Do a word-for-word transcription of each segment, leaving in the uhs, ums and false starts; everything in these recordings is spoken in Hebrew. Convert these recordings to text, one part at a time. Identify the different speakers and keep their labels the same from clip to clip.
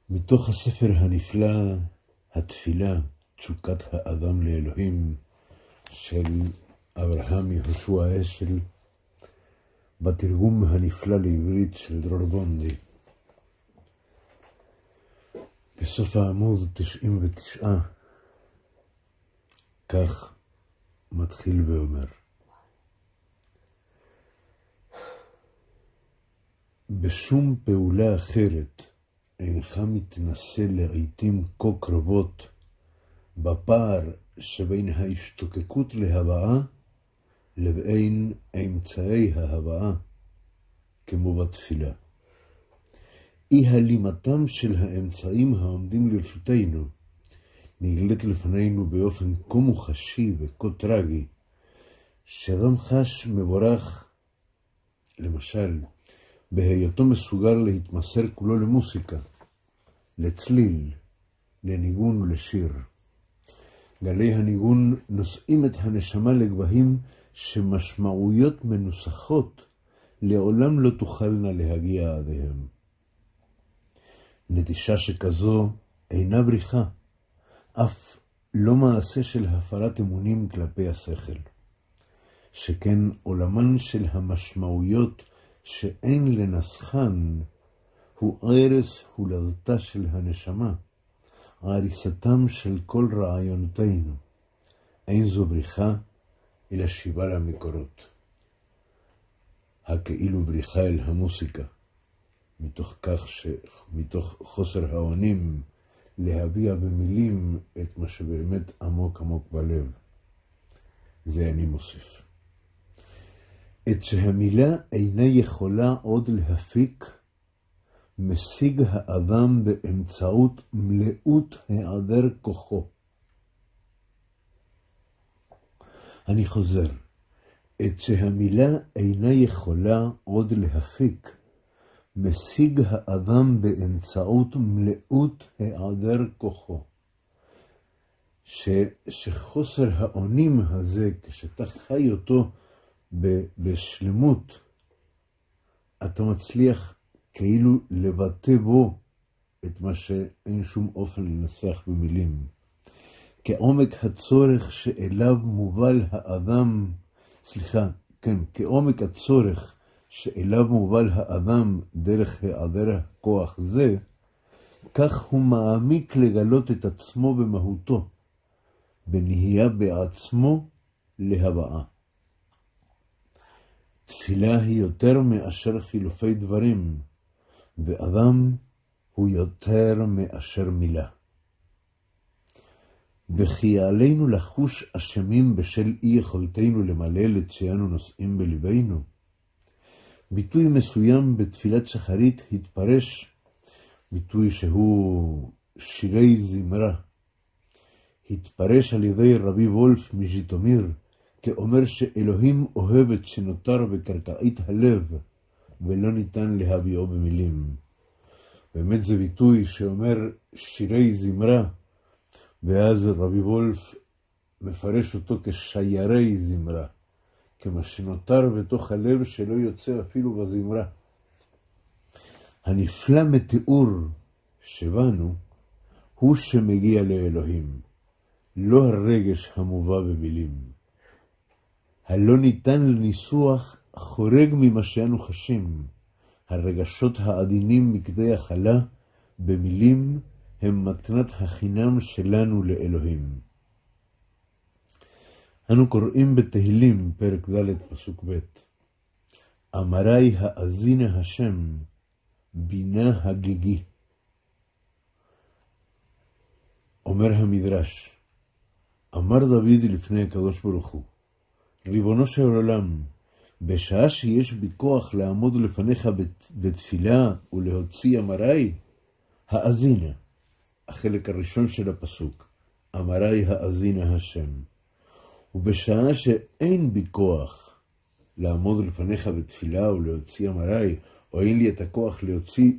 Speaker 1: מתוך הספר הנפלא, התפילה, תשוקת האדם לאלוהים, של אברהם יהושע אשל, בתרגום הנפלא לעברית של דרור בונדי. בסוף העמוד תשעים ותשע, כך מתחיל ואומר: בשום פעולה אחרת אינך מתנסה לעיתים כה קרובות בפער שבין ההשתוקקות להבאה לבין אמצעי ההבאה, כמו בתפילה. אי הלימתם של האמצעים העומדים לרשותנו נגלית לפנינו באופן כה מוחשי וכה טרגי, שאדם חש מבורך, למשל, בהיותו מסוגל להתמסר כולו למוסיקה, לצליל, לניגון ולשיר. גלי הניגון נושאים את הנשמה לגבהים שמשמעויות מנוסחות לעולם לא תוכלנה להגיע עדיהם. נטישה שכזו אינה בריחה, אף לא מעשה של הפרת אמונים כלפי השכל, שכן עולמן של המשמעויות שאין לנסחן הוא ערש הולדתה של הנשמה, עריסתם של כל רעיונותינו. אין זו בריחה אלא שיבה למקורות, הכאילו בריחה אל המוסיקה, מתוך כך שמתוך חוסר האונים להביע במילים את מה שבאמת עמוק עמוק בלב. זה אני מוסיף. את שהמילה אינה יכולה עוד להפיק, משיג האדם באמצעות מלאות היעדר כוחו. אני חוזר. את שהמילה אינה יכולה עוד להפיק, משיג האדם באמצעות מלאות היעדר כוחו. ש, שחוסר האונים הזה, כשאתה חי אותו בשלמות, אתה מצליח כאילו לבטא בו את מה שאין שום אופן לנסח במילים. כעומק הצורך שאליו מובל האדם, סליחה, כן, כעומק הצורך שאליו מובל האדם דרך היעדר הכוח זה, כך הוא מעמיק לגלות את עצמו במהותו, בנהייה בעצמו להבאה. תפילה היא יותר מאשר חילופי דברים, ואדם הוא יותר מאשר מילה. וכי עלינו לחוש אשמים בשל אי יכולתנו למלל את שאנו נושאים בלבנו. ביטוי מסוים בתפילת שחרית התפרש, ביטוי שהוא שירי זמרה, התפרש על ידי רבי וולף מז'יטומיר, כאומר שאלוהים אוהב את שנותר בקרקעית הלב, ולא ניתן להביאו במילים. באמת זה ביטוי שאומר שירי זמרה, ואז רבי וולף מפרש אותו כשיירי זמרה, כמה שנותר בתוך הלב שלא יוצא אפילו בזמרה. הנפלא מתיאור שבנו הוא שמגיע לאלוהים, לא הרגש המובא במילים. הלא ניתן לניסוח חורג ממה שאנו חשים. הרגשות העדינים מכדי החלה במילים הם מתנת החינם שלנו לאלוהים. אנו קוראים בתהילים פרק ד' פסוק ב': אמרי האזינה השם בינה הגיגי. אומר המדרש, אמר דוד לפני הקדוש ברוך הוא, ריבונו של עולם, בשעה שיש בי כוח לעמוד לפניך בתפילה ולהוציא אמרי, האזינה. החלק הראשון של הפסוק, אמרי האזינה השם. ובשעה שאין בי כוח לעמוד לפניך בתפילה ולהוציא אמרי, או אין לי את הכוח להוציא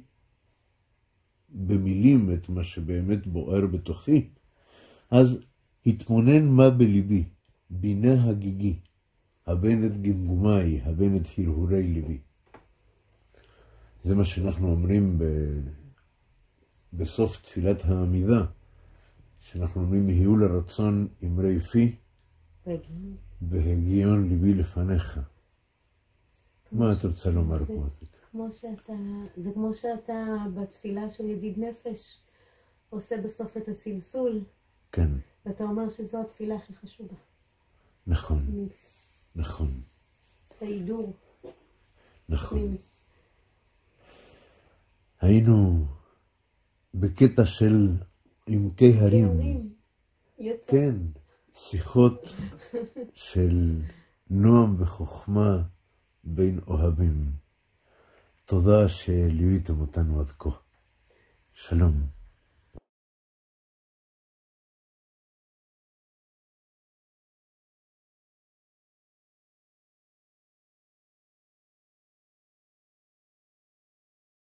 Speaker 1: במילים את מה שבאמת בוער בתוכי, אז התמונן מה בליבי, בינה הגיגי, הבן את גמגומי, הבן את הרהורי ליבי. זה מה שאנחנו אומרים בסוף תפילת העמידה, שאנחנו אומרים יהיו לרצון אמרי פי, והגיון ליבי לפניך. מה את רוצה לומר פה?
Speaker 2: כמו שאתה, זה כמו שאתה בתפילה של ידיד נפש, עושה בסוף את הסלסול.
Speaker 1: כן.
Speaker 2: ואתה אומר שזו התפילה הכי חשובה.
Speaker 1: נכון, נכון.
Speaker 2: ההידור.
Speaker 1: נכון. היינו בקטע של עמקי הרים. כן, שיחות של נועם וחוכמה בין אוהבים. תודה שליוויתם אותנו עד כה. שלום.